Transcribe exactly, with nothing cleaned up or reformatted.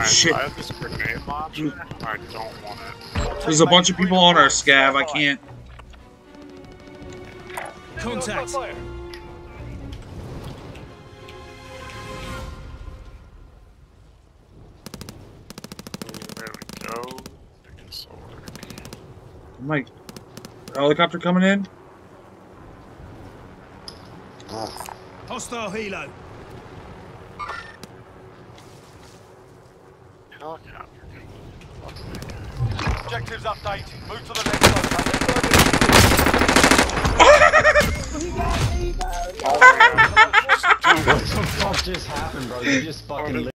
Alright, Shit. so I have this grenade launcher. I don't want it. There's a bunch of people on our scav. I can't. Contact. There we go. Mike, helicopter coming in. Hostile helo. Helicopter. Objectives updated. Move to the next location. What the fuck just happened, bro? You just fucking